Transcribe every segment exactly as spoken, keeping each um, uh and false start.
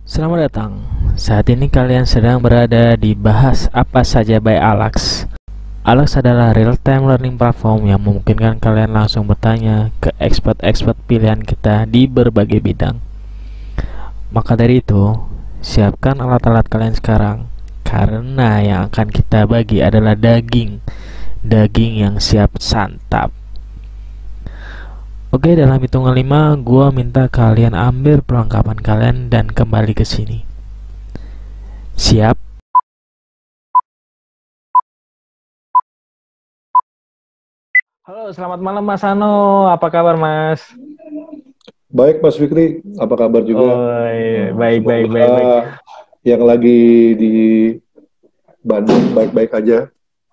Selamat datang. Saat ini kalian sedang berada di Bahas Apa Saja by Alex. Alex adalah real-time learning platform yang memungkinkan kalian langsung bertanya ke expert-expert pilihan kita di berbagai bidang. Maka dari itu, siapkan alat-alat kalian sekarang, karena yang akan kita bagi adalah daging. Daging yang siap santap. Oke, dalam hitungan lima, gua minta kalian ambil perlengkapan kalian dan kembali ke sini. Siap? Halo, selamat malam Mas Ano. Apa kabar Mas? Baik Mas Fikri, apa kabar juga? Oh, iya. Baik, Semoga baik, baik, baik. yang lagi di Bandung baik-baik aja.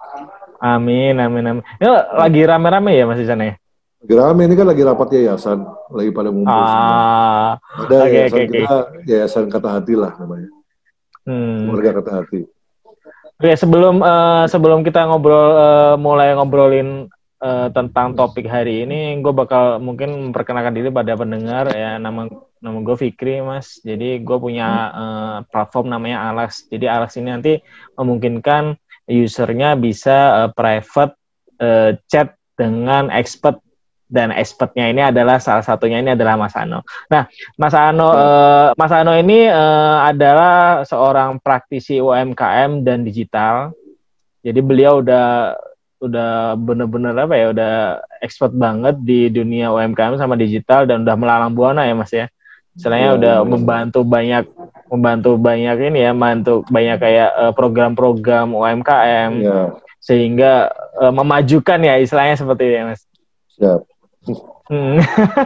Amin, amin, amin. Ini lagi rame-rame ya Mas di sana ya? Gerame ini kan lagi rapat yayasan, lagi pada ngumpul semua. Ah, Ada oke, oke, yayasan oke. kita, Yayasan Kata Hati lah namanya. Hmm. Keluarga Kata Hati. Oke, sebelum eh, sebelum kita ngobrol eh, mulai ngobrolin eh, tentang topik hari ini, gue bakal mungkin memperkenalkan diri pada pendengar ya. Nama nama gue Fikri Mas. Jadi gue punya eh, platform namanya Alex. Jadi Alex ini nanti memungkinkan usernya bisa eh, private eh, chat dengan expert, dan expertnya ini adalah salah satunya ini adalah Mas Ano. Nah, Mas Ano, eh, Mas Ano ini eh, adalah seorang praktisi U M K M dan digital. Jadi beliau udah udah bener-bener apa ya, udah expert banget di dunia U M K M sama digital dan udah melalang buana ya Mas ya. Istilahnya Ya, udah lumayan. membantu banyak membantu banyak ini ya, membantu banyak kayak eh, program-program U M K M Ya, sehingga eh, memajukan ya, istilahnya seperti itu ya Mas. siap. Hmm.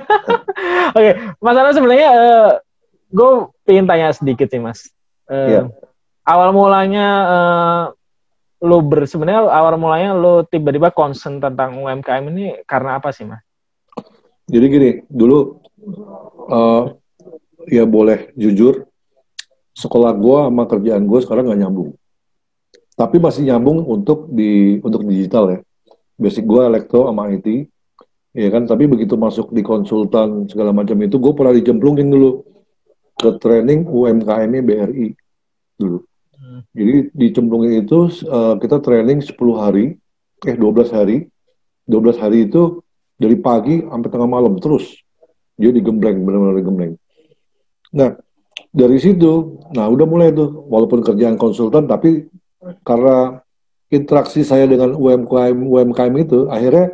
Oke, Mas Ano sebenarnya uh, gue pengen tanya sedikit sih Mas. Uh, Ya, awal mulanya uh, lu ber sebenarnya awal mulanya lu tiba-tiba concern tentang U M K M ini karena apa sih Mas? jadi gini, dulu eh, ya boleh jujur, sekolah gue sama kerjaan gue sekarang nggak nyambung. Tapi masih nyambung untuk di untuk digital ya. Basic gue elektro sama I T. Ya kan, tapi begitu masuk di konsultan segala macam itu, gue pernah dicemplungin dulu ke training U M K M-nya B R I dulu. Hmm. Jadi dicemplungin itu uh, kita training sepuluh hari, eh dua belas hari. dua belas hari itu dari pagi sampai tengah malam terus. Dia digembleng, benar-benar digembleng. Nah, dari situ, nah udah mulai tuh, walaupun kerjaan konsultan, tapi karena interaksi saya dengan U M K M, U M K M itu, akhirnya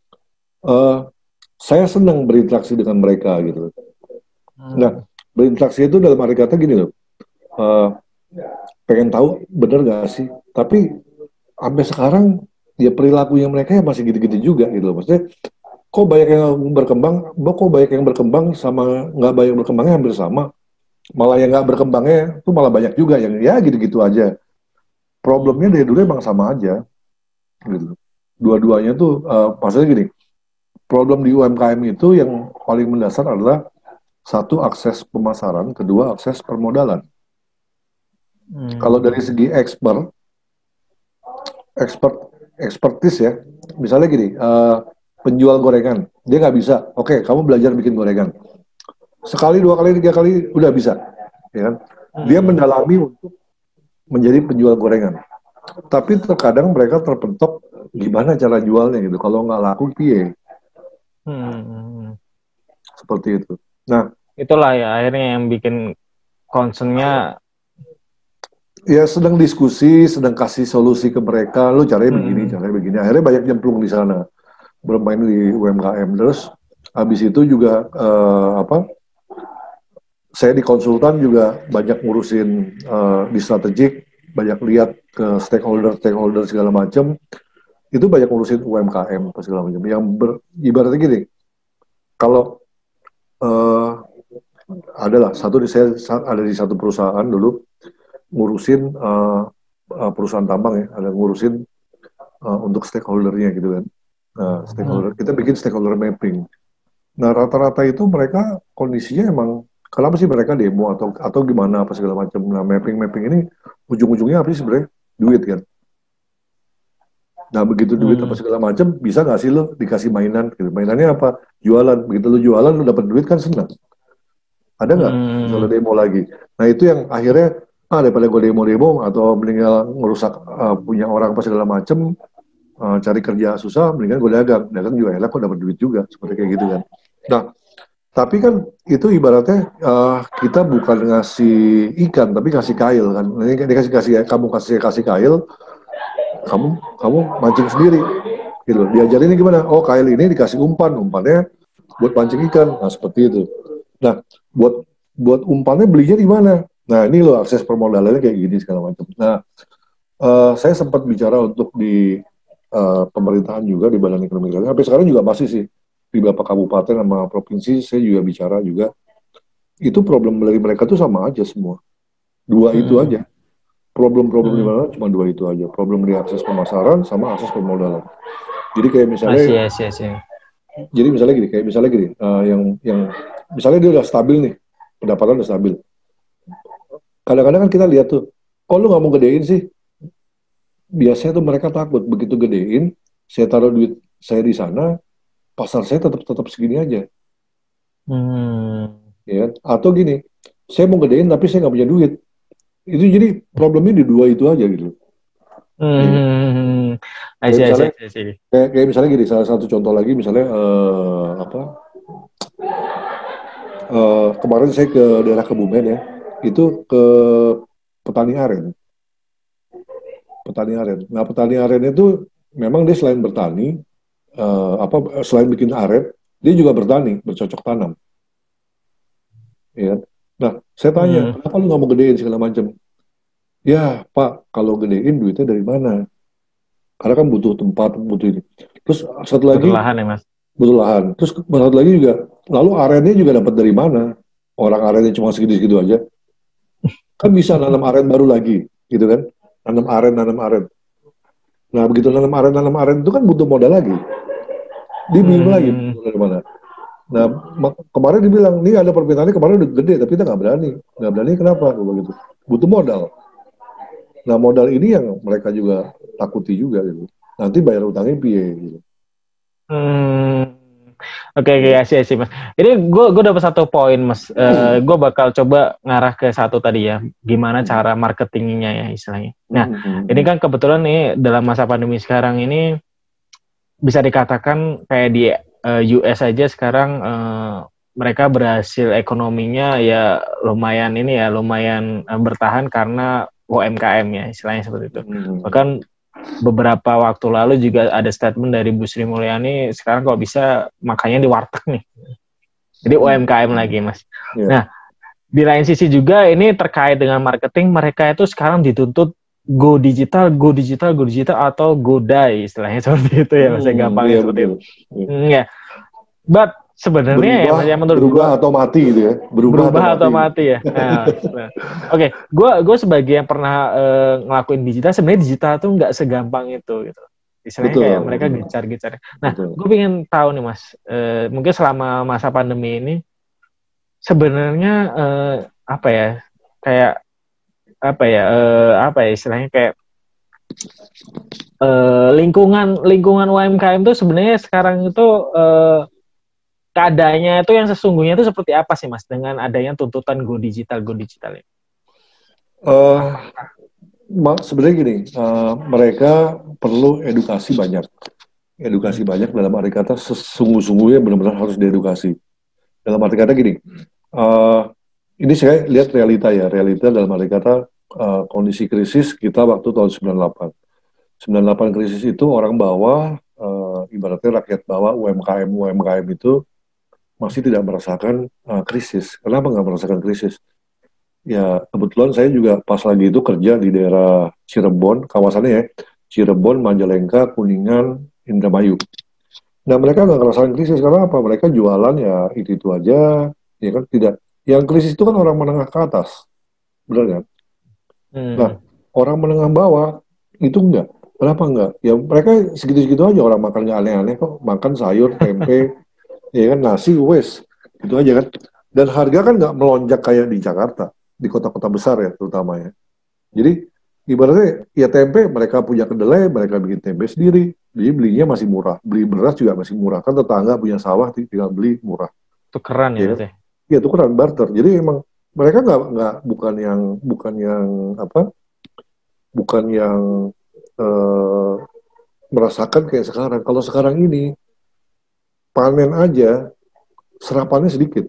uh, saya senang berinteraksi dengan mereka gitu. Nah, Hmm. berinteraksi itu dalam arti kata gini loh, uh, pengen tahu bener gak sih? Tapi sampai sekarang ya perilakunya mereka ya masih gitu-gitu juga gitu loh. Maksudnya kok banyak yang berkembang, kok banyak yang berkembang sama nggak banyak berkembangnya hampir sama. Malah yang nggak berkembangnya tuh malah banyak juga yang ya gitu-gitu aja. Problemnya dari dulu emang sama aja gitu. Dua-duanya tuh uh, maksudnya gini, problem di U M K M itu yang paling mendasar adalah satu akses pemasaran, kedua akses permodalan. Kalau dari Hmm. segi expert, expert, expertise ya, misalnya gini, uh, penjual gorengan, dia nggak bisa, oke, okay, kamu belajar bikin gorengan. Sekali, dua kali, tiga kali, udah bisa. Ya kan? Dia Hmm. mendalami untuk menjadi penjual gorengan. Tapi terkadang mereka terpentok gimana cara jualnya gitu. Kalau nggak laku, piye. Hmm. Seperti itu. Nah, Itulah ya akhirnya yang bikin concernnya. ya sedang diskusi, sedang kasih solusi ke mereka. Lu caranya begini, Hmm. caranya begini. Akhirnya banyak nyemplung di sana. Bermain di U M K M. Terus habis itu juga eh, apa? Saya di konsultan juga banyak ngurusin eh, di strategik, banyak lihat ke stakeholder-stakeholder segala macam. Itu banyak ngurusin U M K M segala macam. Yang ber, ibaratnya gini, kalau eh, adalah satu di saya ada di satu perusahaan dulu ngurusin uh, uh, perusahaan tambang ya, ada ngurusin uh, untuk stakeholdernya gitu kan. Nah, Hmm. stakeholder kita bikin stakeholder mapping. Nah, rata-rata itu mereka kondisinya emang kenapa sih mereka demo atau atau gimana apa segala macam. Nah, mapping-mapping ini ujung-ujungnya apa sih sebenarnya? Duit kan. Nah, begitu duit apa Hmm. segala macam, bisa nggak sih lo dikasih mainan? Gitu. Mainannya apa? Jualan. Begitu lo jualan, lo dapat duit kan senang. Ada nggak Hmm. misalnya demo lagi? Nah itu yang akhirnya ah daripada gue demo-demo atau meninggal ngerusak uh, punya orang apa segala macem, uh, cari kerja susah, mendingan gue dagang. Dagang juga enak kok dapat duit juga seperti kayak gitu kan. Nah tapi kan itu ibaratnya uh, kita bukan ngasih ikan tapi kasih kail kan. Ini dikasih kasih kamu kasih kasih kail, kamu kamu mancing sendiri gitu. Diajarinnya gimana? Oh kail ini dikasih umpan, umpannya buat pancing ikan. Nah seperti itu. Nah buat buat umpannya belinya di mana? Nah ini loh akses permodalannya kayak gini segala macam. Nah uh, saya sempat bicara untuk di uh, pemerintahan juga di Badan Ekonomi Kreatif. Sampai sekarang juga masih sih di beberapa kabupaten sama provinsi saya juga bicara juga. Itu problem dari mereka tuh sama aja semua. Dua Hmm. itu aja. Problem-problem Hmm. di mana cuma dua itu aja. Problem di akses pemasaran sama akses permodalan. Jadi kayak misalnya, Masih, masih, masih. jadi misalnya gini, kayak misalnya gini, uh, yang yang misalnya dia udah stabil nih, pendapatan udah stabil. Kadang-kadang kan kita lihat tuh, kok lu nggak mau gedein sih? Biasanya tuh mereka takut begitu gedein, saya taruh duit saya di sana, pasar saya tetap tetap segini aja, Hmm. ya. Atau gini, saya mau gedein tapi saya nggak punya duit. Itu jadi problemnya di dua itu aja gitu. Ya. Hmm. Kayak Masih, masih, misalnya, masih. kayak, kayak misalnya gini, salah satu contoh lagi misalnya eh, apa? eh, kemarin saya ke daerah Kebumen ya, itu ke petani aren, petani aren. Nah petani aren itu memang dia selain bertani, eh, apa selain bikin aren, dia juga bertani, bercocok tanam. Ya. Nah, saya tanya, Hmm. kenapa lu nggak mau gedein segala macam? Ya, Pak, kalau gedein duitnya dari mana? Karena kan butuh tempat, butuh ini. Terus satu Butuh lagi, lahan ya, Mas. butuh lahan. Terus satu lagi juga, lalu arennya juga dapat dari mana? Orang arennya cuma segitu-segitu aja. Kan bisa nanam aren baru lagi, gitu kan? Nanam aren, nanam aren. Nah, begitu nanam aren, nanam aren itu kan butuh modal lagi. Dia bingung lagi, Hmm. butuh dari mana. Nah, kemarin dibilang, nih ada permintaannya kemarin udah gede, tapi kita nggak berani. Nggak berani kenapa? Begitu. Butuh modal. Nah, modal ini yang mereka juga takuti juga gitu. Nanti bayar utangnya piye gitu. Hmm. Oke, oke, Ya. asih, asih, Mas. Ini gue gue dapat satu poin, Mas. Uh, gue bakal coba ngarah ke satu tadi ya. Gimana cara marketingnya ya istilahnya. Nah, ini kan kebetulan nih dalam masa pandemi sekarang ini bisa dikatakan kayak di uh, U S aja sekarang uh, mereka berhasil ekonominya ya lumayan ini ya lumayan uh, bertahan karena U M K M ya istilahnya seperti itu. Bahkan beberapa waktu lalu juga ada statement dari Bu Sri Mulyani sekarang kalau bisa makanya di warteg nih. Jadi U M K M lagi, Mas. Yeah. Nah, di lain sisi juga ini terkait dengan marketing, mereka itu sekarang dituntut go digital, go digital, go digital atau go die istilahnya seperti itu ya, Mas. Hmm, gampang yeah, seperti betul. Itu. Ya. Hmm, yeah. But sebenarnya ya, Mas, ya menurut berubah gua, atau mati gitu ya. Berubah, berubah atau, atau mati, mati ya. Nah, nah. Oke, okay. gue gue sebagai yang pernah uh, ngelakuin digital, sebenarnya digital tuh nggak segampang itu gitu. Istilahnya betul, kayak mereka gencar-gencar. Nah, gue pengen tahu nih, Mas, uh, mungkin selama masa pandemi ini sebenarnya uh, apa ya, kayak apa ya, uh, apa ya istilahnya kayak uh, lingkungan lingkungan U M K M itu sebenarnya sekarang itu uh, keadaannya itu yang sesungguhnya itu seperti apa sih, Mas, dengan adanya tuntutan go digital, go digital ini? Uh, sebenarnya gini, uh, mereka perlu edukasi banyak. Edukasi hmm. banyak dalam arti kata sesungguh-sungguhnya benar-benar harus diedukasi. Dalam arti kata gini, uh, ini saya lihat realita ya, realita dalam arti kata uh, kondisi krisis kita waktu tahun sembilan puluh delapan. sembilan puluh delapan krisis itu orang bawah, uh, ibaratnya rakyat bawah, U M K M, U M K M itu masih tidak merasakan uh, krisis. Kenapa nggak merasakan krisis? Ya, kebetulan saya juga pas lagi itu kerja di daerah Cirebon, kawasannya ya, Cirebon, Majalengka, Kuningan, Indramayu. Nah, mereka nggak ngerasain krisis, karena apa? Mereka jualan ya itu-itu aja, ya kan, tidak. Yang krisis itu kan orang menengah ke atas, benar kan? Hmm. Nah, orang menengah bawah, itu enggak. Kenapa enggak? Ya mereka segitu-segitu aja, orang makan nggak aneh-aneh kok, makan sayur, tempe, ya kan, nasi, wes, gitu aja kan. Dan harga kan nggak melonjak kayak di Jakarta, di kota-kota besar ya terutama ya. Jadi ibaratnya ya tempe mereka punya kedelai, mereka bikin tempe sendiri, jadi belinya masih murah. Beli beras juga masih murah, kan tetangga punya sawah tinggal beli murah. Tukeran ya, ya kan? ya tukeran barter. Jadi emang mereka nggak nggak bukan yang bukan yang apa bukan yang eh, merasakan kayak sekarang. Kalau sekarang ini panen aja serapannya sedikit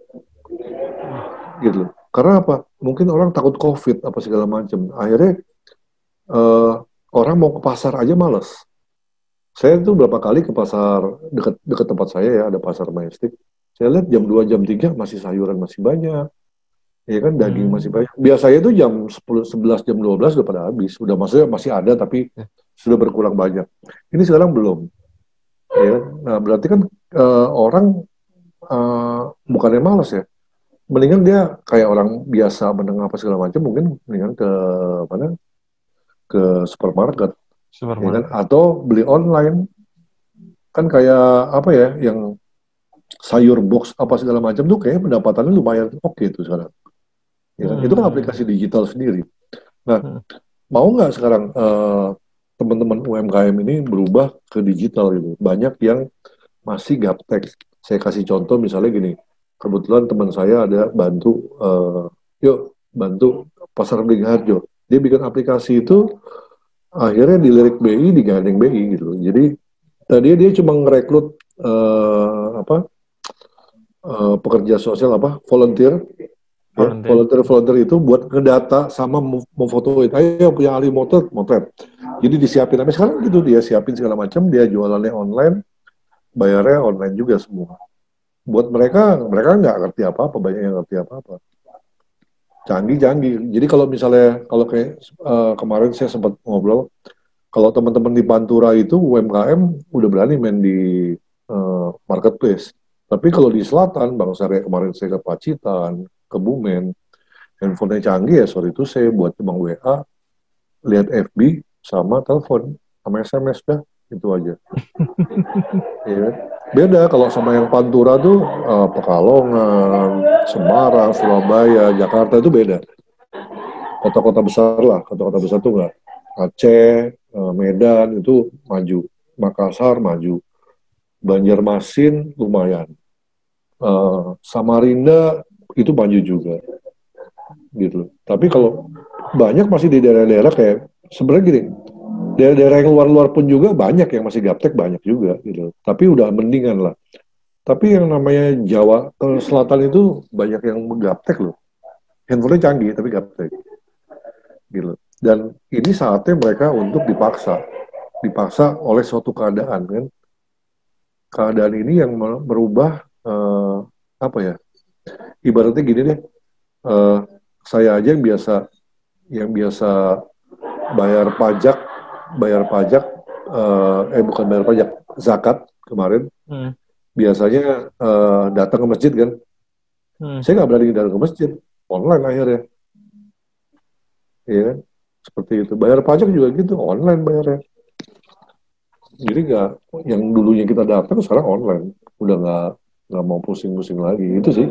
gitu. Karena apa? Mungkin orang takut COVID apa segala macam. Akhirnya eh, orang mau ke pasar aja males. Saya tuh berapa kali ke pasar dekat dekat tempat saya ya, ada pasar Majestic. Saya lihat jam dua jam tiga masih sayuran masih banyak. Ya kan daging masih Hmm. banyak. Biasanya itu jam sepuluh sebelas jam dua belas udah pada habis. Udah maksudnya masih ada tapi sudah berkurang banyak. Ini sekarang belum. Ya kan? Nah, berarti kan eh, orang eh, bukannya malas ya. Mendingan dia kayak orang biasa menengah apa segala macam mungkin mendingan ke mana? Ke supermarket ya kan Supermarket. atau beli online kan kayak apa ya yang sayur box apa segala macam tuh kayak pendapatannya lumayan oke okay tuh sekarang ya kan itu kan Hmm. aplikasi digital sendiri. Nah, Hmm. mau nggak sekarang eh, teman-teman U M K M ini berubah ke digital gitu? Banyak yang masih gaptek. Saya kasih contoh misalnya gini, kebetulan teman saya ada bantu, eh, yuk bantu pasar Beringharjo. Dia bikin aplikasi itu, akhirnya dilirik B I, digandeng B I gitu. Jadi tadi dia cuma ngerekrut eh, apa eh, pekerja sosial apa volunteer ya Volunteer. volunteer volunteer itu buat ngedata sama mem- memfotoin ayo yang punya ahli motret motret jadi disiapin sampai sekarang gitu dia siapin segala macam dia jualannya online bayarnya online juga semua buat mereka mereka nggak ngerti apa apa banyak yang ngerti apa apa canggih canggih jadi kalau misalnya kalau kayak eh, kemarin saya sempat ngobrol kalau teman-teman di Pantura itu U M K M udah berani main di eh, marketplace tapi kalau di selatan Bang Sarya kemarin saya ke Pacitan ke Bumen handphonenya canggih ya sorry itu saya buat cuma W A lihat F B sama telepon sama S M S dah itu aja ya kan? Beda kalau sama yang Pantura tuh eh, Pekalongan Semarang Surabaya Jakarta itu beda kota-kota besar lah kota-kota besar tuh enggak Aceh eh, Medan itu maju Makassar maju Banjarmasin lumayan Eh, Samarinda itu maju juga gitu tapi kalau banyak masih di daerah-daerah kayak sebenarnya gini daerah-daerah yang luar-luar pun juga banyak yang masih gaptek banyak juga gitu tapi udah mendingan lah tapi yang namanya Jawa ke selatan itu banyak yang gaptek loh handphonenya canggih tapi gaptek gitu dan ini saatnya mereka untuk dipaksa dipaksa oleh suatu keadaan kan keadaan ini yang merubah eh, apa ya ibaratnya gini deh eh, saya aja yang biasa yang biasa bayar pajak bayar pajak eh, eh bukan bayar pajak zakat kemarin Hmm. biasanya eh, datang ke masjid kan Hmm. saya nggak berani datang ke masjid online akhirnya ya kan seperti itu bayar pajak juga gitu online bayarnya jadi nggak yang dulunya kita datang sekarang online udah nggak nggak mau pusing-pusing lagi itu sih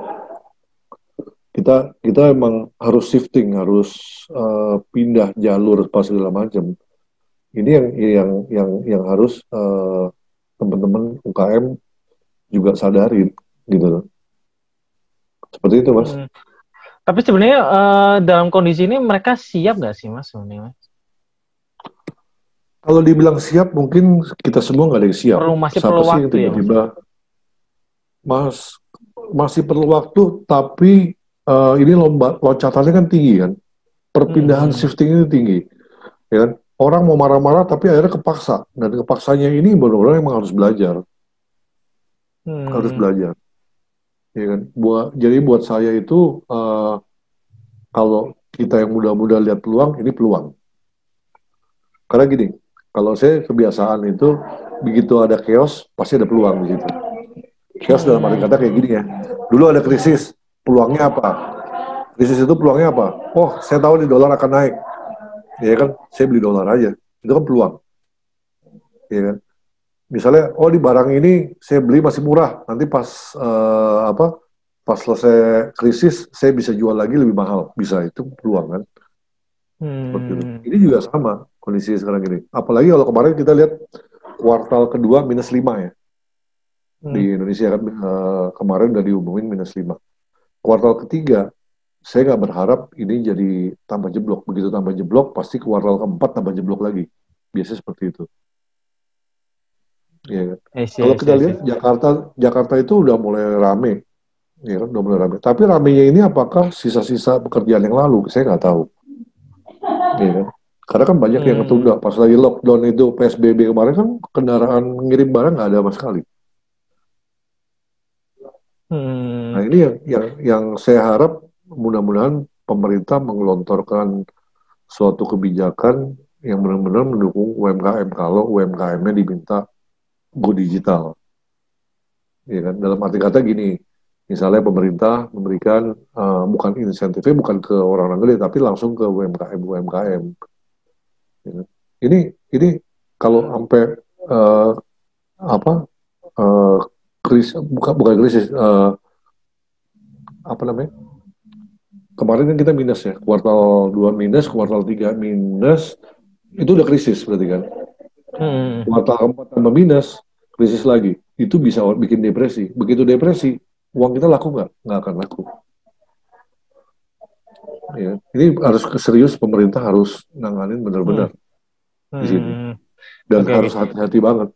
kita kita emang harus shifting harus eh, pindah jalur pas segala macam ini yang yang yang yang harus eh, teman-teman U K M juga sadarin gitu loh. Seperti itu Mas. Hmm. Tapi sebenarnya eh, dalam kondisi ini mereka siap nggak sih Mas sebenarnya? Kalau dibilang siap mungkin kita semua nggak ada yang siap. Perlu masih Siapa perlu sih yang waktu ya Mas ya? tiba-tiba Mas masih perlu waktu tapi eh, ini lomba loncatannya kan tinggi kan. Perpindahan Hmm. shifting ini tinggi. Ya kan? Orang mau marah-marah tapi akhirnya kepaksa dan kepaksanya ini benar-benar emang harus belajar. Harus Hmm. belajar. Ya kan? Buat jadi buat saya itu eh, kalau kita yang muda-muda lihat peluang, ini peluang. Karena gini, kalau saya kebiasaan itu begitu ada chaos, pasti ada peluang di situ. Chaos dalam arti kata kayak Hmm. gini ya. Dulu ada krisis, peluangnya apa? Krisis itu peluangnya apa? Oh, saya tahu nih dolar akan naik. Ya kan, saya beli dolar aja. Itu kan peluang. Ya kan? Misalnya, oh di barang ini saya beli masih murah. Nanti pas eh, apa? Pas selesai krisis, saya bisa jual lagi lebih mahal. Bisa itu peluang kan? Seperti itu. Hmm. Ini juga sama kondisi sekarang ini. Apalagi kalau kemarin kita lihat kuartal kedua minus lima ya. di Indonesia kan uh, kemarin udah diumumin minus lima. Kuartal ketiga, saya nggak berharap ini jadi tambah jeblok. Begitu tambah jeblok, pasti kuartal keempat tambah jeblok lagi. Biasanya seperti itu. Ya, kan? I see, Kalau I see, kita I see. lihat Jakarta, Jakarta itu udah mulai rame, ya kan, udah mulai rame. Tapi ramenya ini apakah sisa-sisa pekerjaan yang lalu? Saya nggak tahu. Ya, kan? Karena kan banyak yang ketunda. Hmm. Pas lagi lockdown itu P S B B kemarin kan kendaraan ngirim barang nggak ada sama sekali. Nah Hmm. ini yang yang yang saya harap mudah-mudahan pemerintah menggelontorkan suatu kebijakan yang benar-benar mendukung U M K M kalau U M K M-nya diminta go digital. Ya kan? Dalam arti kata gini, misalnya pemerintah memberikan uh, bukan insentifnya bukan ke orang-orang gede tapi langsung ke U M K M U M K M. Ya kan? Ini ini kalau sampai uh, apa uh, krisis bukan bukan krisis uh, apa namanya? Kemarin kan kita minus ya, kuartal dua minus, kuartal tiga minus, itu udah krisis berarti kan. Hmm. Kuartal keempat tambah minus, krisis lagi. Itu bisa bikin depresi. Begitu depresi, uang kita laku nggak? Nggak akan laku. Ya. Ini harus serius, pemerintah harus nanganin Hmm. benar-benar di sini. Hmm. Dan Oke, harus oke. hati-hati banget.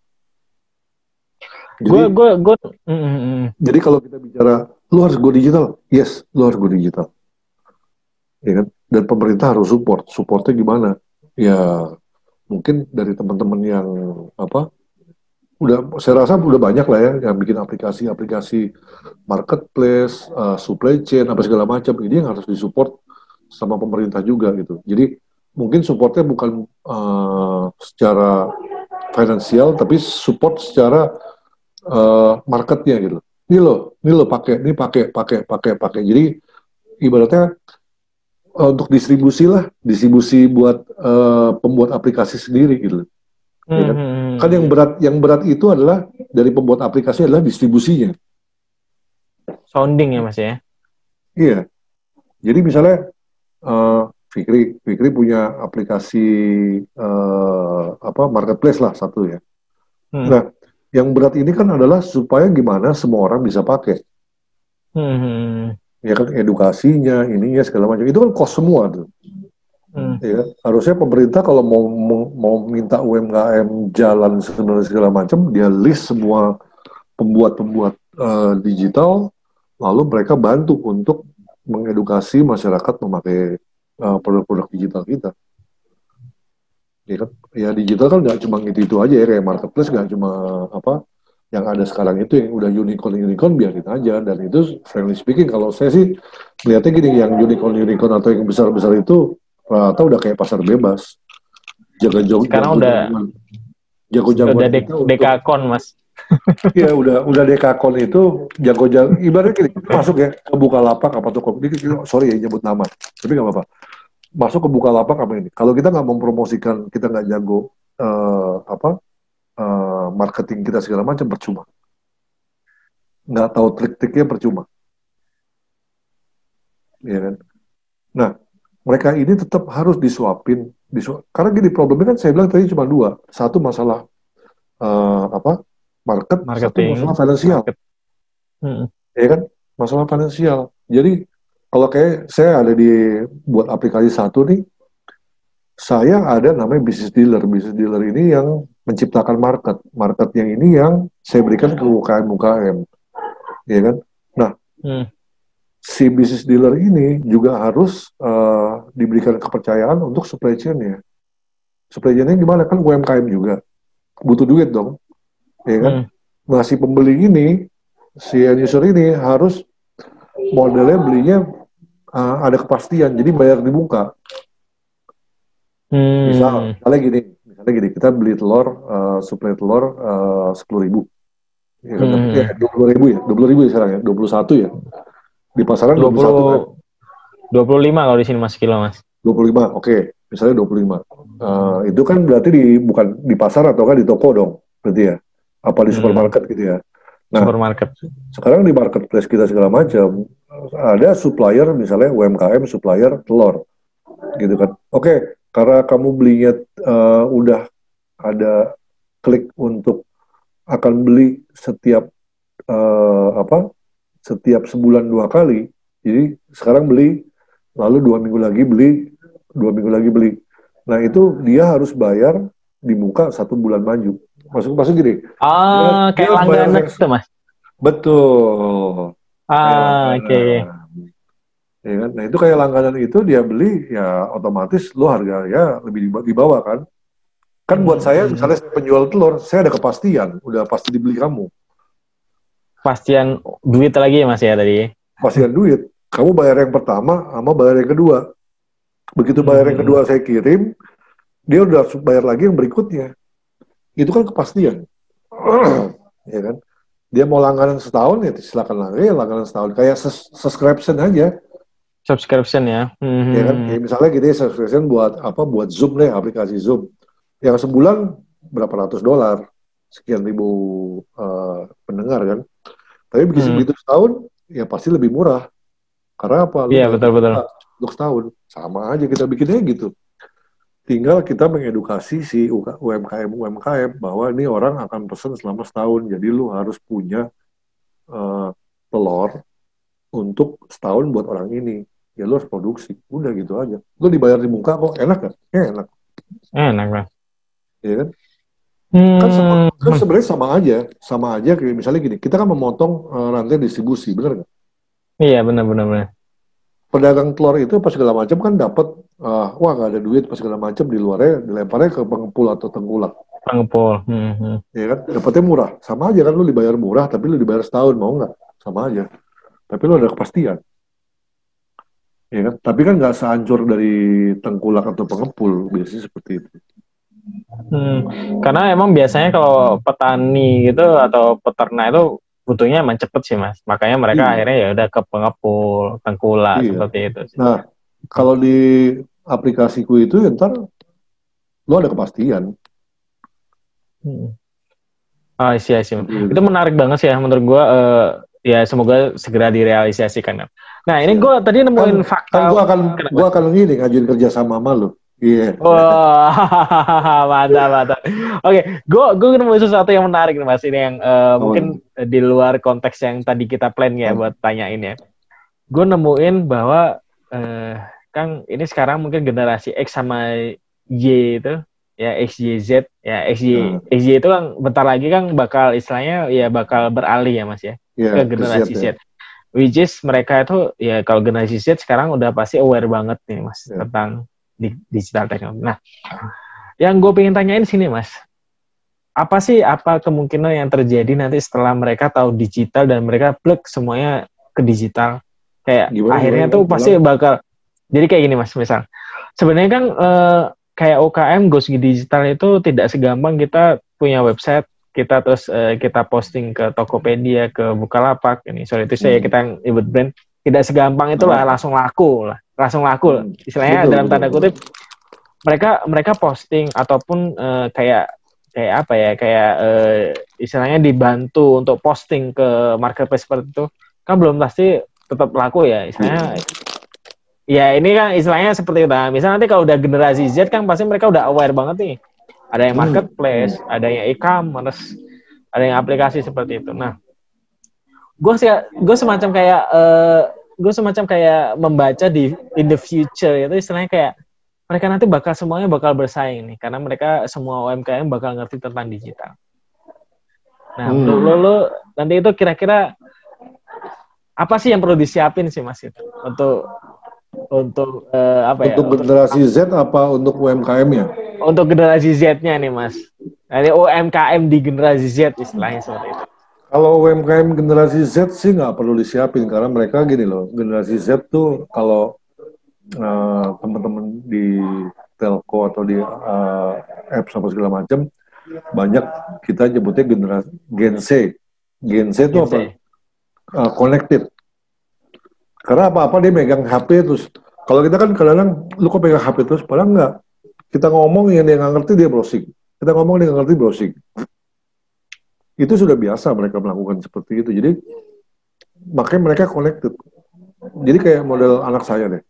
Gue, Jadi, gue, gue. Hmm. jadi kalau kita bicara, lu harus go digital. Yes, lu harus go digital. Ya kan? Dan pemerintah harus support. Supportnya gimana? Ya, mungkin dari teman-teman yang apa udah saya rasa udah banyak lah ya yang bikin aplikasi-aplikasi marketplace, uh, supply chain apa segala macam ini yang harus disupport sama pemerintah juga gitu. Jadi mungkin supportnya bukan uh, secara finansial tapi support secara uh, marketnya gitu. Ini loh, ini loh pakai, ini pakai, pakai, pakai, pakai. Jadi ibaratnya uh, untuk distribusi lah, distribusi buat uh, pembuat aplikasi sendiri gitu. Ya kan? Kan yang Hmm. berat yang berat itu adalah dari pembuat aplikasi adalah distribusinya. Sounding ya, Mas ya. Iya. Jadi misalnya uh, Fikri Fikri punya aplikasi uh, apa marketplace lah satu ya. Hmm. Nah, yang berat ini kan adalah supaya gimana semua orang bisa pakai. Hmm. Ya kan edukasinya, ininya segala macam. Itu kan cost semua tuh. Hmm. Ya, harusnya pemerintah kalau mau mau, mau minta U M K M jalan segala segala macam, dia list semua pembuat-pembuat uh, digital, lalu mereka bantu untuk mengedukasi masyarakat memakai uh, produk-produk digital kita. Ya kan, ya digital kan nggak cuma itu itu aja ya, kayak marketplace nggak cuma apa yang ada sekarang itu yang udah unicorn unicorn biarin aja dan itu friendly speaking kalau saya sih melihatnya gini yang unicorn unicorn atau yang besar besar itu rata udah kayak pasar bebas jaga jago Sekarang jago udah jagoan jago udah jagoan dek kita untuk dekakon, Mas. iya udah udah dekakon itu jago-jago ibaratnya gini kita masuk ya ke Bukalapak apa tuh sorry ya nyebut nama tapi nggak apa-apa masuk ke Bukalapak apa ini kalau kita nggak mempromosikan kita nggak jago uh, apa uh, marketing kita segala macam percuma nggak tahu trik-triknya percuma ya kan nah mereka ini tetap harus disuapin disu karena gini problemnya kan saya bilang tadi cuma dua satu masalah uh, apa market satu masalah Marketing, finansial market. Hmm. ya kan masalah finansial jadi kalau kayak saya ada di buat aplikasi satu nih saya ada namanya business dealer business dealer ini yang menciptakan market market yang ini yang saya berikan ke U K M U K M ya kan nah Hmm. si business dealer ini juga harus uh, diberikan kepercayaan untuk supply chain-nya supply chain-nya gimana kan U M K M juga butuh duit dong ya kan Hmm. nah si pembeli ini si end user ini harus modelnya belinya uh, ada kepastian, jadi bayar di muka. Misal, Hmm. misalnya gini, misalnya gini, kita beli telur, uh, suplai telur sepuluh ribu, ya kan? Ya Hmm. dua puluh ribu ya, dua puluh ribu ya sekarang ya, dua puluh satu ya. Di pasaran dua dua puluh satu kan, puluh dua puluh lima kalau di sini Mas kilo, Mas. dua puluh lima, oke, okay. Misalnya dua puluh lima. Uh, itu kan berarti di bukan di pasar atau kan di toko dong, berarti ya, apa di Hmm. supermarket gitu ya. Nah, Supermarket. sekarang di marketplace kita segala macam, ada supplier misalnya U M K M supplier telur. Gitu kan. Oke, okay, karena kamu belinya uh, udah ada klik untuk akan beli setiap uh, apa setiap sebulan dua kali. Jadi sekarang beli, lalu dua minggu lagi beli, dua minggu lagi beli. Nah itu dia harus bayar di muka satu bulan maju. Maksud maksud gini, dia Ah, dia kayak harus bayar langganan yang itu mas. betul kayak Ah, oke. langganan. Ya kan? Nah itu kayak langganan itu dia beli ya otomatis lo harga ya lebih di bawah kan. Kan buat saya Hmm, misalnya saya penjual telur, saya ada kepastian, udah pasti dibeli kamu. pastian duit lagi ya mas ya tadi. Kepastian duit. Kamu bayar yang pertama sama bayar yang kedua. Begitu bayar yang kedua Hmm, saya kirim, dia udah harus bayar lagi yang berikutnya. Itu kan kepastian. Ya kan? Dia mau langganan setahun ya silakan lagi langganan setahun kayak subscription aja. subscription ya. Ya kan? Hmm, Kayak misalnya gini subscription buat apa? Buat Zoom deh, aplikasi Zoom. Yang sebulan berapa ratus dolar, sekian ribu uh, pendengar kan. Tapi begitu hmm. begitu setahun, ya pasti lebih murah. Karena apa? Lu Iya bayar betul betul. untuk setahun. Sama aja kita bikinnya gitu. Tinggal kita mengedukasi si U M K M-U M K M bahwa ini orang akan pesan selama setahun. Jadi lu harus punya uh, telur untuk setahun buat orang ini. Ya lu harus produksi. Udah gitu aja. Lu dibayar di muka kok. Enak kan? Ya, enak. Enak mas. Ya kan? Kan, sama, Hmm, kan sebenarnya sama aja. Sama aja kayak misalnya gini. Kita kan memotong uh, rantai distribusi. Bener nggak? iya benar benar benar. Pedagang telur itu pas segala macam kan dapat uh, wah nggak ada duit pas segala macam di luarnya dilemparnya ke pengepul atau tengkulak. Pengepul. Hmm, hmm. Ya kan dapatnya murah sama aja kan lu dibayar murah tapi lu dibayar setahun mau nggak sama aja tapi lu ada kepastian ya kan tapi kan nggak sehancur dari tengkulak atau pengepul biasanya seperti itu. Hmm, karena emang biasanya kalau petani gitu atau peternak itu butuhnya emang cepet sih mas. Makanya mereka Iya, akhirnya ya udah ke pengepul, tengkulak iya. seperti itu sih. Nah kalau di aplikasiku itu ya ntar lu ada kepastian Hmm. Oh iya sih. seperti itu. Itu menarik banget sih ya menurut gua. Eh, ya semoga segera direalisasikan. Nah ini Siap. gua tadi kan nemuin kan fakta. gua akan Kenapa? gua akan ngini ngajuin kerja sama sama lu. Iya. Wah, mantap, mantap. Oke, gue gue nemu sesuatu yang menarik nih mas. Ini yang eh, Apa mungkin tuh? di luar konteks yang tadi kita plan ya Apa? buat tanyain ya. Gue nemuin bahwa eh, Kang ini sekarang mungkin generasi X sama Y itu ya X Y Z ya X Y Nah, X Y itu kan bentar lagi kan bakal istilahnya ya bakal beralih ya mas ya ya ke ke Z generasi ya. Z. Which is mereka itu ya kalau generasi Z sekarang udah pasti aware banget nih mas Ya. tentang di, digital teknologi. Nah, yang gue pengen tanyain sini mas, apa sih apa kemungkinan yang terjadi nanti setelah mereka tahu digital dan mereka plug semuanya ke digital? Kayak Gimana gimana akhirnya gimana? tuh pasti Ulang. bakal jadi kayak gini mas, misal sebenarnya kan eh, kayak U K M Go Digital itu tidak segampang kita punya website kita terus eh, kita posting ke Tokopedia, ke Bukalapak ini sorry itu saya Hmm. kita nyebut brand tidak segampang itulah Ah. langsung laku lah langsung laku lah. Hmm. Istilahnya Betul, dalam betul, tanda betul. kutip mereka mereka posting ataupun eh, kayak kayak apa ya kayak eh, istilahnya dibantu untuk posting ke marketplace seperti itu kan belum pasti tetap laku ya istilahnya ya ini kan istilahnya seperti itu. Nah, misalnya nanti kalau udah generasi Z kan pasti mereka udah aware banget nih. Ada yang Hmm. marketplace, Hmm. ada yang e-commerce, ada yang aplikasi seperti itu. Nah, gue sih gue semacam kayak uh, gue semacam kayak membaca di in the future itu istilahnya kayak mereka nanti bakal semuanya bakal bersaing nih karena mereka semua U M K M bakal ngerti tentang digital. Nah, Hmm. menurut lo, lo nanti itu kira-kira apa sih yang perlu disiapin sih Mas itu untuk untuk uh, apa ya? Untuk Untuk generasi Z apa untuk U M K M-nya? untuk generasi Z-nya nih Mas. Nah, ini U M K M di generasi Z istilahnya seperti itu. Kalau U M K M generasi Z sih nggak perlu disiapin karena mereka gini loh, generasi Z tuh kalau uh, teman-teman di telco atau di uh, apps apa segala macam banyak kita nyebutnya generasi Gen Z. Gen Z itu Gen Z. apa? Uh, connected. Karena apa-apa dia megang H P terus. Kalau kita kan kadang-kadang lu kok pegang H P terus, padahal nggak. Kita ngomong yang dia nggak ngerti dia browsing. Kita ngomong dia nggak ngerti browsing. Itu sudah biasa mereka melakukan seperti itu. Jadi makanya mereka connected. Jadi kayak model anak saya deh.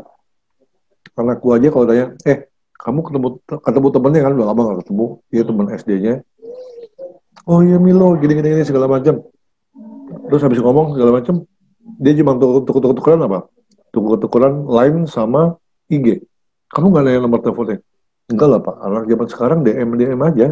Anakku aja kalau tanya, eh kamu ketemu ketemu temennya kan udah lama nggak ketemu, dia teman S D-nya. Oh iya Milo, gini-gini segala macam. Terus habis ngomong segala macam, dia cuma tuker-tukeran apa? Tuker-tukeran line sama I G. Kamu nggak nanya nomor teleponnya? Enggak lah Pak, anak zaman sekarang D M D M aja.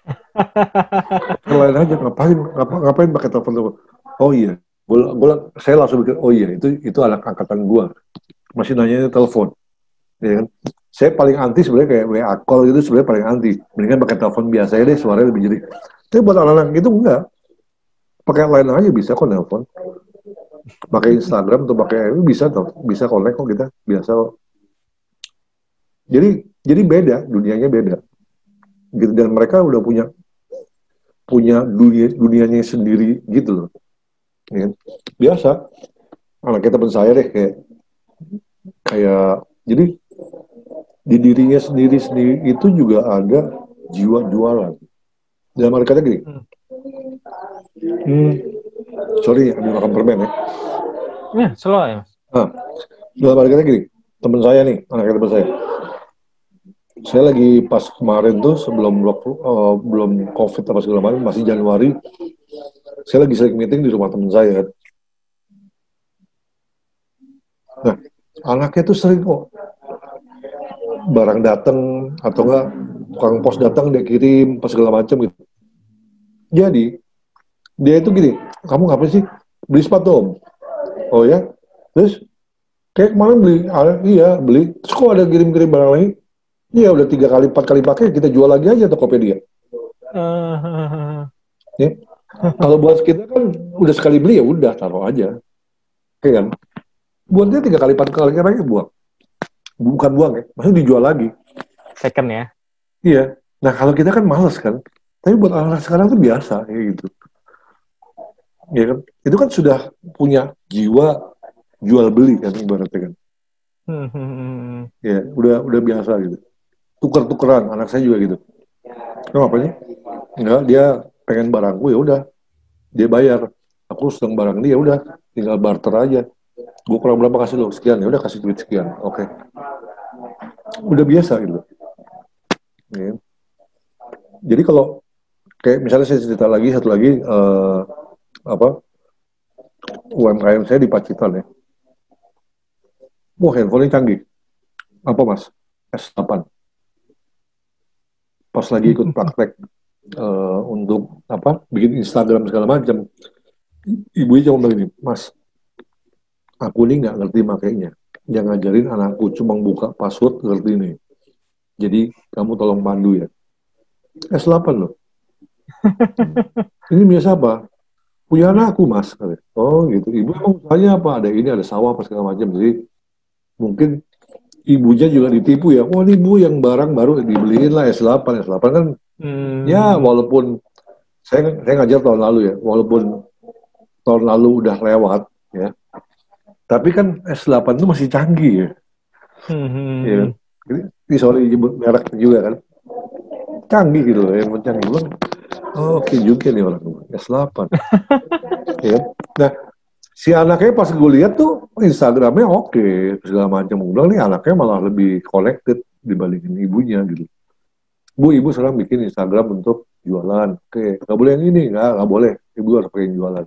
Lain aja, ngapain ngapa, ngapain pakai telepon telepon? Oh iya, gua, gua, saya langsung pikir, oh iya itu itu anak angkatan gua masih nanya telepon, ya kan? Saya paling anti sebenarnya kayak W A call gitu, sebenarnya paling anti. Mendingan pakai telepon biasa aja deh, suaranya lebih jernih. Tapi buat anak-anak gitu enggak, pakai lain aja bisa kok telepon, pakai Instagram atau pakai bisa tuh, bisa connect kok kita biasa kok. Jadi jadi beda, dunianya beda. Gitu, dan mereka udah punya punya dunia dunianya sendiri gitu loh. Ya. Biasa anak kita teman saya deh kayak kayak jadi di dirinya sendiri sendiri itu juga ada jiwa jualan. Dalam arti kata gini, hmm, sorry ambil makan permen ya. Ya, slow ya. Nah, dalam arti kata gini, teman saya nih, anak teman saya. Saya lagi pas kemarin tuh sebelum uh, belum COVID apa segala macam, masih Januari, saya lagi sering meeting di rumah teman saya. Nah, anaknya tuh sering kok barang datang atau enggak tukang pos datang dia kirim pas segala macam gitu. Jadi dia itu gini, kamu ngapain sih beli sepatu om? Oh ya, terus kayak kemarin beli, ah, iya beli. Terus kok ada kirim-kirim barang lagi? Iya udah tiga kali empat kali pakai kita jual lagi aja Tokopedia. Uh, ya. Kalau buat kita kan udah sekali beli ya udah taruh aja, kayak kan? Buat dia tiga kali empat kali pakai buang, bukan buang ya, maksudnya dijual lagi. Second ya? Iya. Nah kalau kita kan males kan, tapi buat anak sekarang tuh biasa kayak gitu. Ya kan? Itu kan sudah punya jiwa jual beli kan ibaratnya kan. Hmm. Ya udah udah biasa gitu. Tuker-tukeran, anak saya juga gitu. Kenapa apa sih? Enggak, dia pengen barangku ya udah, dia bayar. Aku sedang barang dia, udah, tinggal barter aja. Gue kurang berapa kasih lo, sekian, ya udah kasih duit sekian, oke. Okay. Udah biasa gitu. Ya. Jadi kalau kayak misalnya saya cerita lagi satu lagi uh, apa U M K M saya di Pacitan ya. Wah handphone canggih. Apa mas? S delapan. Pas lagi ikut praktek uh, untuk apa bikin Instagram segala macam, ibunya cuma bilang gini, mas, aku ini nggak ngerti makainya, yang ngajarin anakku cuma buka password ngerti ini, jadi kamu tolong pandu ya. S delapan loh. Ini biasa apa? Punya anakku mas. Oh gitu. Ibu emang usahanya apa? Ada ini, ada sawah apa segala macam. Jadi mungkin ibunya juga ditipu ya. Oh ini ibu yang barang baru dibeliin lah S delapan. S delapan kan hmm. ya walaupun saya saya ngajar tahun lalu ya, walaupun tahun lalu udah lewat ya, tapi kan S delapan itu masih canggih ya. Hmm. Ya. Ini sorry nyebut merek juga kan. Canggih gitu loh, yang canggih banget. Oh, oke okay juga nih orang S delapan. Ya. Nah, si anaknya pas gue lihat tuh Instagramnya oke, okay, segala macam. Gue bilang nih anaknya malah lebih connected dibandingin ibunya gitu. Bu, ibu sekarang bikin Instagram untuk jualan. Oke, okay. Nggak boleh yang ini, nggak, nggak boleh. Ibu harus pengen jualan.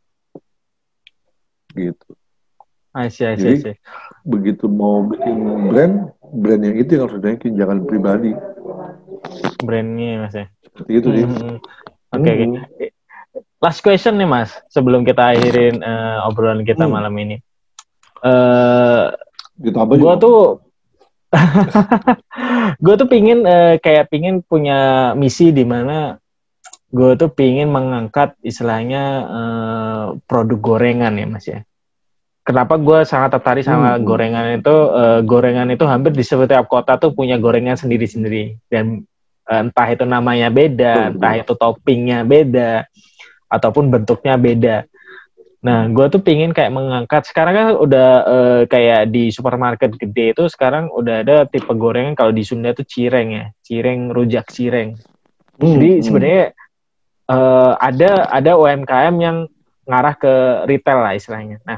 Gitu. Asyik, Jadi, asyik. Begitu mau bikin brand, brand yang itu yang harus dinaikin, jangan pribadi. Brandnya mas ya. Seperti itu sih. Hmm. Oke. Okay, hmm. okay. Last question nih mas, sebelum kita akhirin uh, obrolan kita hmm. malam ini. Uh, gue tuh, gue tuh pingin uh, kayak pingin punya misi di mana gue tuh pingin mengangkat istilahnya uh, produk gorengan ya mas ya. Kenapa gue sangat tertarik sama hmm. gorengan itu? Uh, gorengan itu hampir di setiap kota tuh punya gorengan sendiri-sendiri dan entah itu namanya beda, oh, entah itu toppingnya beda, ataupun bentuknya beda. Nah, gue tuh pingin kayak mengangkat, sekarang kan udah uh, kayak di supermarket gede itu sekarang udah ada tipe gorengan, kalau di Sunda tuh cireng ya, cireng, rujak cireng. Hmm, Jadi hmm. sebenarnya uh, ada ada U M K M yang ngarah ke retail lah istilahnya. Nah,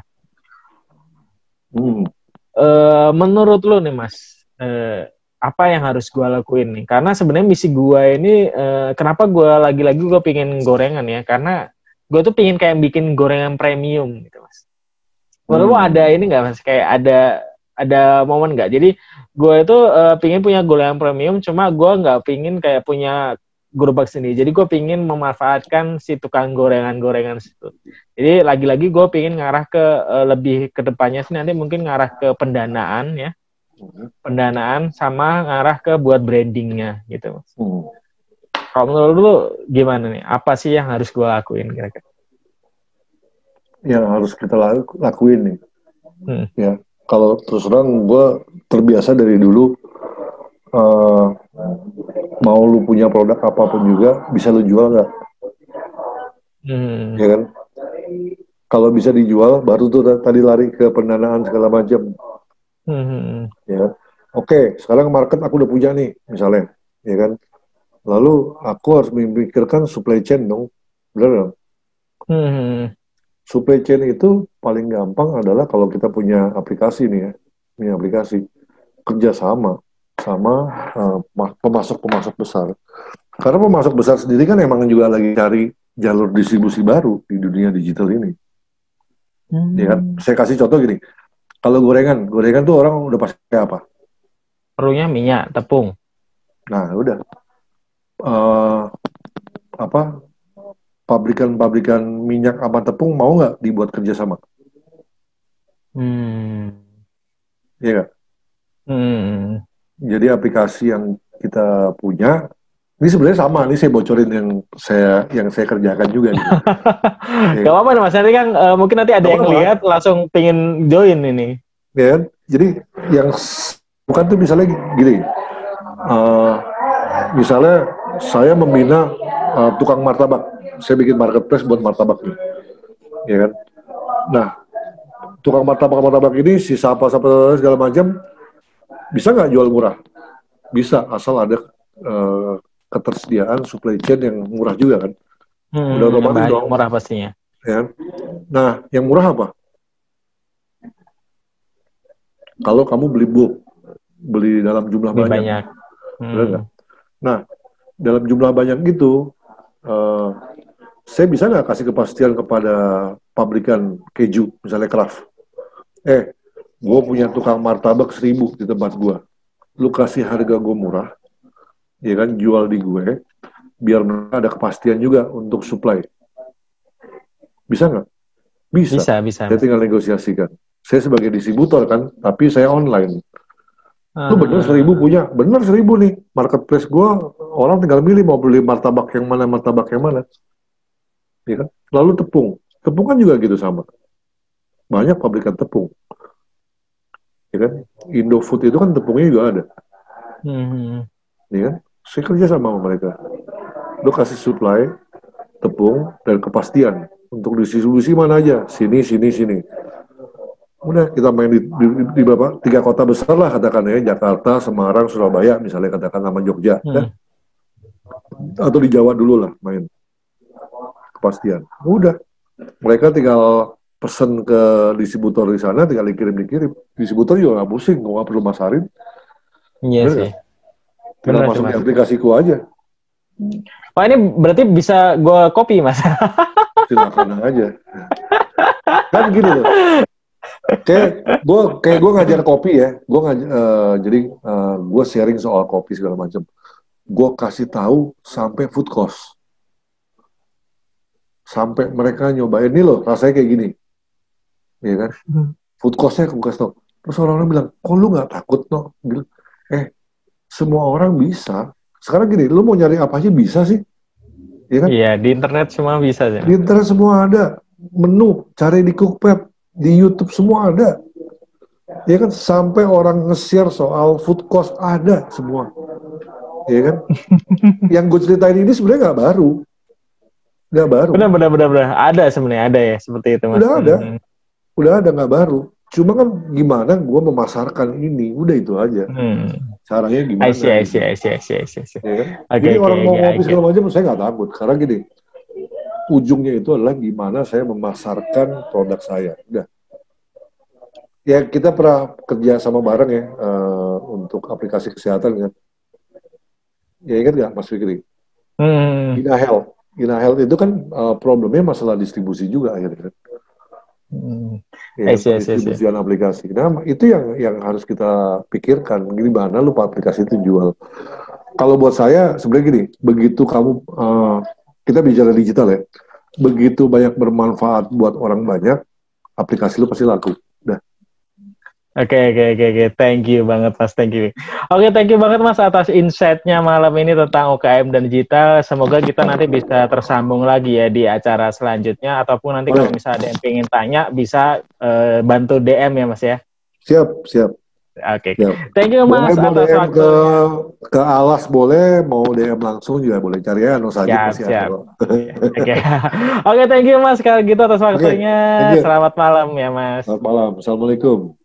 hmm. uh, menurut lo nih mas, uh, apa yang harus gue lakuin nih? Karena sebenarnya misi gue ini, uh, kenapa gue lagi-lagi gue pingin gorengan ya? Karena gue tuh pingin kayak bikin gorengan premium gitu mas. Menurut Hmm. ada ini nggak mas? Kayak ada ada momen nggak? Jadi gue itu uh, pingin punya gorengan premium, cuma gue nggak pingin kayak punya gerobak sendiri. Jadi gue pingin memanfaatkan si tukang gorengan-gorengan situ. Jadi lagi-lagi gue pingin ngarah ke uh, lebih ke depannya sih nanti mungkin ngarah ke pendanaan ya, pendanaan sama ngarah ke buat brandingnya gitu mas. Hmm. Kalau menurut lu gimana nih? Apa sih yang harus gue lakuin kira-kira? Yang harus kita lakuin nih, Hmm. ya. Kalau terus terang gue terbiasa dari dulu uh, mau lu punya produk apapun juga bisa lu jual nggak, Hmm. ya kan? Kalau bisa dijual baru tuh tadi lari ke pendanaan segala macam, Hmm. ya kan? Oke, sekarang market aku udah punya nih misalnya, ya kan? Lalu aku harus memikirkan supply chain dong, benar dong? Hmm. Supply chain itu paling gampang adalah kalau kita punya aplikasi nih ya, punya aplikasi kerjasama sama uh, pemasok-pemasok besar. Karena pemasok besar sendiri kan emang juga lagi cari jalur distribusi baru di dunia digital ini. Hmm. Ya kan? Saya kasih contoh gini, kalau gorengan, gorengan tuh orang udah pasti apa? Perlunya minyak, tepung. Nah, udah. Uh, apa? Pabrikan-pabrikan minyak sama tepung mau nggak dibuat kerjasama? Hmm. Iya nggak? Hmm. Jadi aplikasi yang kita punya, ini sebenarnya sama, ini saya bocorin yang saya yang saya kerjakan juga. Gitu. Ya, Gak apa-apa mas, nanti kan uh, mungkin nanti ada gak yang apa-apa. lihat langsung pingin join ini. Ya kan? Jadi yang bukan tuh misalnya gini, uh, misalnya saya membina uh, tukang martabak, saya bikin marketplace buat martabak nih, ya kan? Nah, tukang martabak-martabak ini si sapa-sapa segala macam bisa nggak jual murah? Bisa, asal ada uh, ketersediaan supply chain yang murah juga kan? Hmm, Udah otomatis bahan yang dong. murah pastinya. Ya. Nah, yang murah apa? Kalau kamu beli bulk, beli dalam jumlah Lebih banyak, banyak. benar nggak? Hmm. Nah, dalam jumlah banyak gitu, uh, saya bisa nggak kasih kepastian kepada pabrikan keju, misalnya Kraft. Eh, gue punya tukang martabak seribu di tempat gue. Lu kasih harga gue murah, ya kan, jual di gue, biar mereka ada kepastian juga untuk supply. Bisa nggak? Bisa. Bisa, bisa. Saya tinggal negosiasikan. Saya sebagai distributor kan, tapi saya online. Lu bener seribu punya, bener seribu nih. Marketplace gue, orang tinggal milih mau beli martabak yang mana, martabak yang mana. Ya kan? Lalu tepung. Tepung kan juga gitu sama. Banyak pabrikan tepung. Ya kan? Indofood itu kan tepungnya juga ada. Hmm. Ya kan? Saya kerja sama mereka. Lu kasih supply, tepung, dan kepastian. Untuk distribusi mana aja. Sini, sini, sini. Udah kita main di, di, di, di berapa? Tiga kota besar lah katakan ya. Jakarta, Semarang, Surabaya misalnya katakan nama Jogja. Hmm. Atau di Jawa dulu lah main. Kepastian. Udah. Mereka tinggal pesen ke distributor di sana, tinggal dikirim-dikirim. Distributor juga nggak pusing, nggak perlu masarin. Iya Bener sih. gak? Tinggal Bener sih masuk mas. di aplikasiku aja. Wah ini berarti bisa gue copy mas. Silakan aja. Kan gini loh. Kayak gue kayak gue ngajar kopi ya. Gue ngajar, uh, jadi uh, gue sharing soal kopi segala macam. Gue kasih tahu sampai food cost. Sampai mereka nyobain ini loh, rasanya kayak gini. Ya kan? Food cost-nya aku kasih tau. Terus orang-orang bilang, kok lu nggak takut no? Bilang, eh, semua orang bisa. Sekarang gini, lu mau nyari apa aja bisa sih? Ya kan? Iya, di internet semua bisa sih. Di internet semua ada. Menu, cari di Cookpad, di YouTube semua ada. Ya kan? Sampai orang nge-share soal food cost ada semua. Ya kan? Yang gue ceritain ini sebenarnya nggak baru. Nggak baru. Benar, benar, benar, benar. Ada sebenarnya, ada ya seperti itu mas. Udah ada. Hmm. Udah ada, nggak baru. Cuma kan gimana gue memasarkan ini, udah itu aja. Hmm. Caranya gimana? I see, I see, gitu. I see, I see, I see, I see. Ya kan? Okay, Jadi okay, orang mau okay, ngopi segala macam, saya nggak takut. Karena gini, ujungnya itu adalah gimana saya memasarkan produk saya. Udah. Ya kita pernah kerja sama bareng ya uh, untuk aplikasi kesehatan kan. Ya ingat nggak Mas Fikri? Hmm. Bina Health. Ina Health itu kan uh, problemnya masalah distribusi juga akhirnya. Hmm. Ya, I see, I see, I see. pendistribusian aplikasi. Nah, itu yang yang harus kita pikirkan. Gimana lupa aplikasi itu jual. Kalau buat saya sebenarnya gini, begitu kamu uh, kita bicara digital ya, begitu banyak bermanfaat buat orang banyak, aplikasi lu pasti laku. Dah. Oke, oke, oke, oke. Thank you banget, Mas. Thank you. Oke, thank you banget, Mas, atas insight-nya malam ini tentang U K M dan digital. Semoga kita nanti bisa tersambung lagi ya di acara selanjutnya. Ataupun nanti kalau Boleh. misalnya ada yang pengen tanya, bisa uh, bantu D M ya, Mas ya. Siap, siap. Oke. siap. Thank you, Boleh Mas, mau atas D M ke waktunya. ke Alas boleh, mau D M langsung juga boleh. Cari ya, no sajib Siap, masih ada siap. kok. Oke. Oke, thank you, Mas. Kalau gitu atas Oke, waktunya. thank you. Selamat malam ya, Mas. Selamat malam. Assalamualaikum.